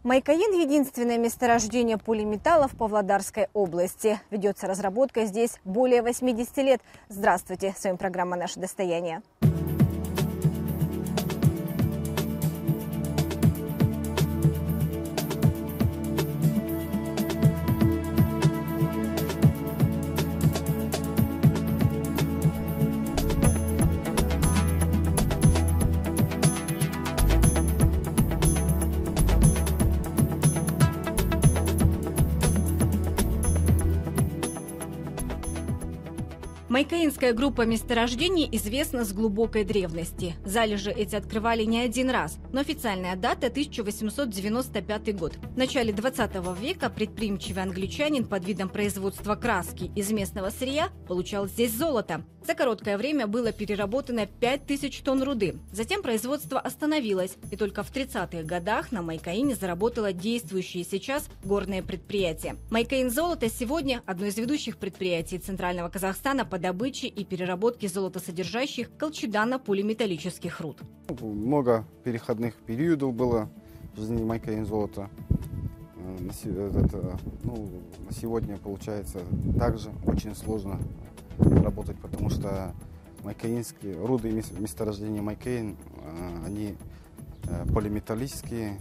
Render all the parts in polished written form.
Майкаин – единственное месторождение полиметаллов в Павлодарской области. Ведется разработка здесь более 80 лет. Здравствуйте! С вами программа «Наше достояние». Майкаинская группа месторождений известна с глубокой древности. Залежи эти открывали не один раз, но официальная дата – 1895 год. В начале 20 века предприимчивый англичанин под видом производства краски из местного сырья получал здесь золото. За короткое время было переработано 5000 тонн руды. Затем производство остановилось, и только в 30-х годах на Майкаине заработало действующее сейчас горное предприятие. Майкаин золото сегодня одно из ведущих предприятий Центрального Казахстана по добыче и переработке золотосодержащих колчедано-полиметаллических руд. Много переходных периодов было в жизни Майкаин золота. На сегодня получается также очень сложно работать, потому что майкаинские руды и месторождения Майкаин, они полиметаллические,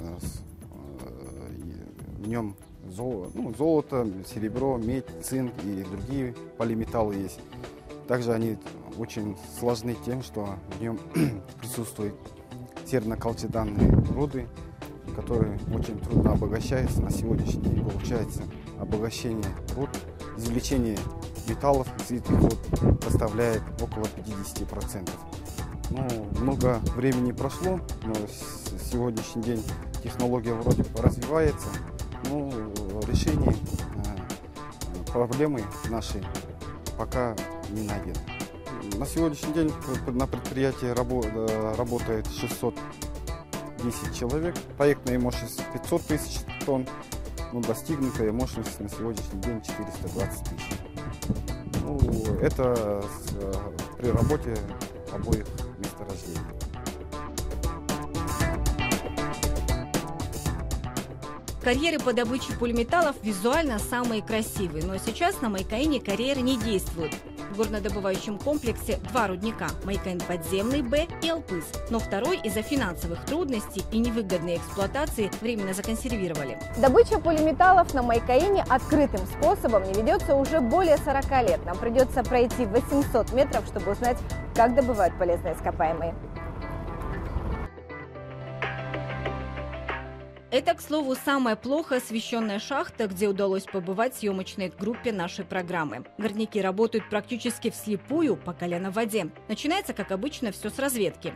в нем золото, серебро, медь, цинк и другие полиметаллы есть. Также они очень сложны тем, что в нем присутствуют серно-колчеданные руды, которые очень трудно обогащаются. На сегодняшний день получается обогащение руд, извлечение металлов из этих руд составляет около 50%. Много времени прошло, но сегодняшний день технология вроде развивается, но решение проблемы нашей пока не найдено. На сегодняшний день на предприятии работает 610 человек, проектная мощность 500 тысяч тонн, но достигнутая мощность на сегодняшний день 420 тысяч. Это при работе обоих месторождений. Карьеры по добыче полиметаллов визуально самые красивые, но сейчас на Майкаине карьеры не действуют. В горнодобывающем комплексе два рудника – Майкаин подземный Б и Алпыс, но второй из-за финансовых трудностей и невыгодной эксплуатации временно законсервировали. Добыча полиметаллов на Майкаине открытым способом не ведется уже более 40 лет. Нам придется пройти 800 метров, чтобы узнать, как добывают полезные ископаемые. Это, к слову, самая плохо освещенная шахта, где удалось побывать съемочной группе нашей программы. Горняки работают практически вслепую, по колено в воде. Начинается, как обычно, все с разведки.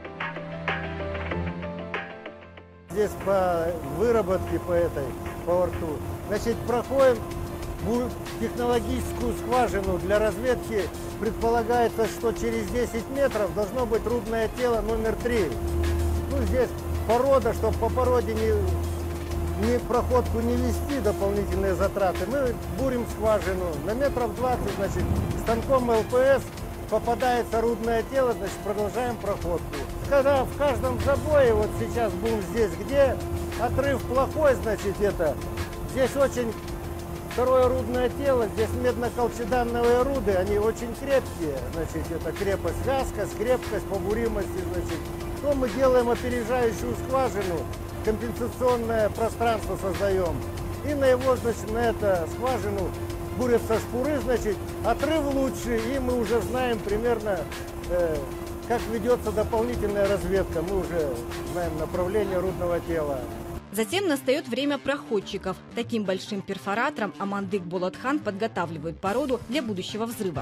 Здесь по выработке по рту. Значит, проходим технологическую скважину для разведки. Предполагается, что через 10 метров должно быть рудное тело номер 3. Здесь порода, чтобы по породе не проходку не вести, дополнительные затраты. Мы бурим скважину на метров 20, значит, станком ЛПС попадается рудное тело, значит, продолжаем проходку. Когда в каждом забое, вот сейчас будем здесь, где отрыв плохой, значит, здесь очень второе рудное тело, здесь медно-колчедановые руды, они очень крепкие, значит, это крепость, вязкость, крепкость, побуримости, значит. То мы делаем опережающую скважину, компенсационное пространство создаем. И на его, значит, на эту скважину бурятся шпуры, значит, отрыв лучше, и мы уже знаем примерно, как ведется дополнительная разведка. Мы уже знаем направление рудного тела. Затем настает время проходчиков. Таким большим перфоратором Амандык Болатхан подготавливает породу для будущего взрыва.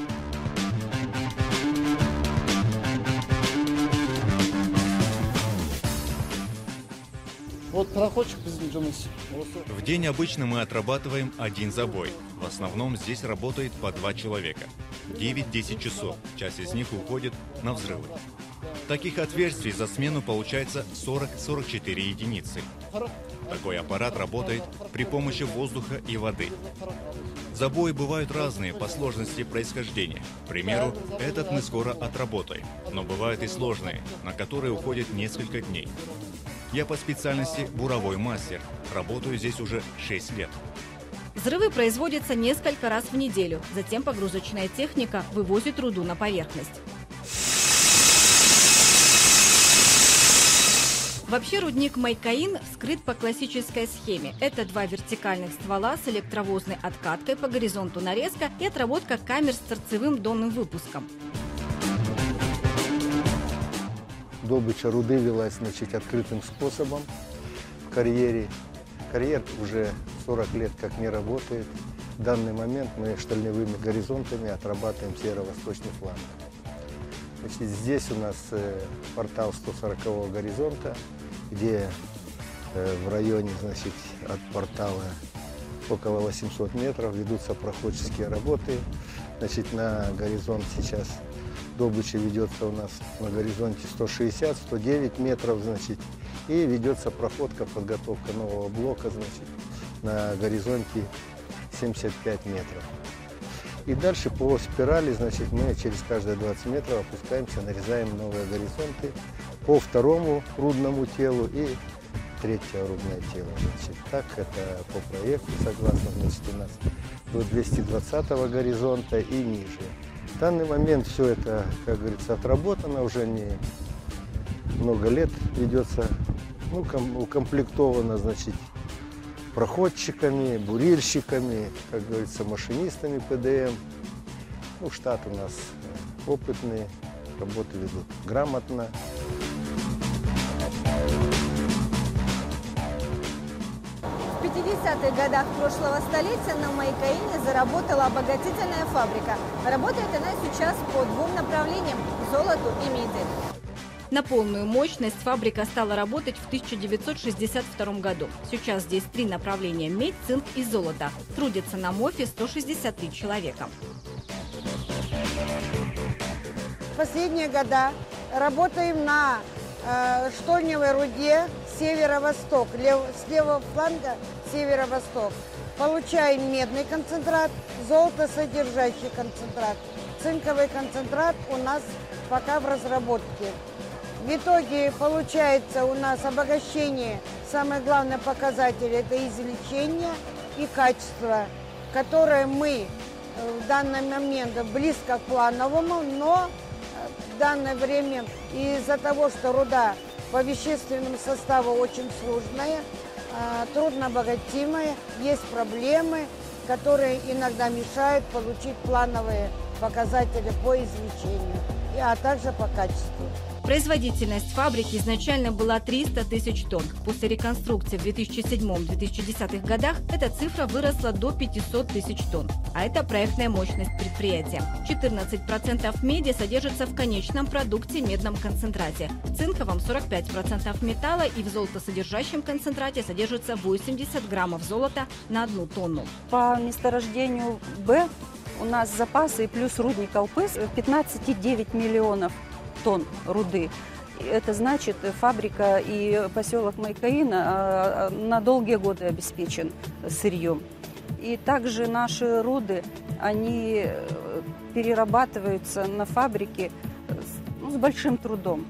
Вот проходчик безмежность. В день обычно мы отрабатываем один забой. В основном здесь работает по 2 человека. 9-10 часов. Часть из них уходит на взрывы. Таких отверстий за смену получается 40-44 единицы. Такой аппарат работает при помощи воздуха и воды. Забои бывают разные по сложности происхождения. К примеру, этот мы скоро отработаем. Но бывают и сложные, на которые уходит несколько дней. Я по специальности буровой мастер. Работаю здесь уже 6 лет. Взрывы производятся несколько раз в неделю. Затем погрузочная техника вывозит руду на поверхность. Вообще рудник Майкаин вскрыт по классической схеме. Это 2 вертикальных ствола с электровозной откаткой, по горизонту нарезка и отработка камер с торцевым донным выпуском. Добыча руды велась, значит, открытым способом в карьере. Карьер уже 40 лет как не работает. В данный момент мы штольневыми горизонтами отрабатываем северо-восточный фланг. Значит, здесь у нас портал 140-го горизонта, где в районе, значит, от портала около 800 метров ведутся проходческие работы. Значит, на горизонт сейчас добыча ведется у нас на горизонте 160-109 метров, значит, и ведется проходка, подготовка нового блока, значит, на горизонте 75 метров. И дальше по спирали, значит, мы через каждые 20 метров опускаемся, нарезаем новые горизонты по второму рудному телу и третье рудное тело. Значит, так это по проекту, согласно, значит, у нас до 220-го горизонта и ниже. В данный момент все это, как говорится, отработано, уже не много лет ведется, ну, укомплектовано, значит, проходчиками, бурильщиками, как говорится, машинистами ПДМ. Ну, штат у нас опытный, работы ведут грамотно. В 50-х годах прошлого столетия на Майкаине заработала обогатительная фабрика. Работает она сейчас по 2 направлениям – золоту и меди. На полную мощность фабрика стала работать в 1962 году. Сейчас здесь 3 направления – медь, цинк и золото. Трудятся на МОФе 163 человека. Последние года работаем на штольневой руде северо-восток, с левого фланга северо-восток. Получаем медный концентрат, золотосодержащий концентрат. Цинковый концентрат у нас пока в разработке. В итоге получается у нас обогащение, самый главный показатель – это извлечение и качество, которое мы в данный момент близко к плановому, но в данное время из-за того, что руда по вещественному составу очень сложная, трудно обогатимая, есть проблемы, которые иногда мешают получить плановые показатели по извлечению, а также по качеству. Производительность фабрики изначально была 300 тысяч тонн. После реконструкции в 2007-2010 годах эта цифра выросла до 500 тысяч тонн. А это проектная мощность предприятия. 14% меди содержится в конечном продукте медном концентрате. В цинковом 45% металла и в золотосодержащем концентрате содержится 80 граммов золота на 1 тонну. По месторождению Б у нас запасы плюс рудник Алпыс 15,9 миллионов тонн руды. Это значит, фабрика и поселок Майкаина на долгие годы обеспечен сырьем. И также наши руды, они перерабатываются на фабрике с большим трудом.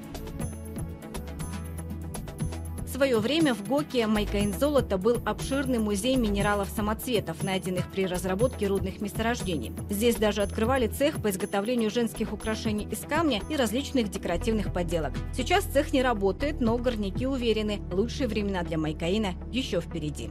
В свое время в ГОКе Майкаин-Золото был обширный музей минералов-самоцветов, найденных при разработке рудных месторождений. Здесь даже открывали цех по изготовлению женских украшений из камня и различных декоративных поделок. Сейчас цех не работает, но горняки уверены, лучшие времена для Майкаина еще впереди.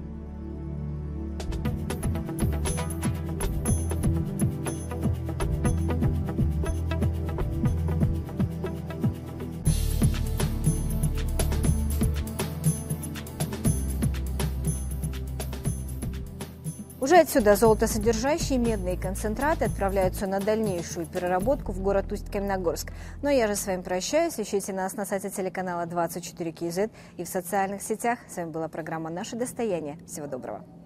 Уже отсюда золотосодержащие медные концентраты отправляются на дальнейшую переработку в город Усть-Каменогорск. Но я же с вами прощаюсь. Ищите нас на сайте телеканала 24 КЗ и в социальных сетях. С вами была программа «Наше достояние». Всего доброго.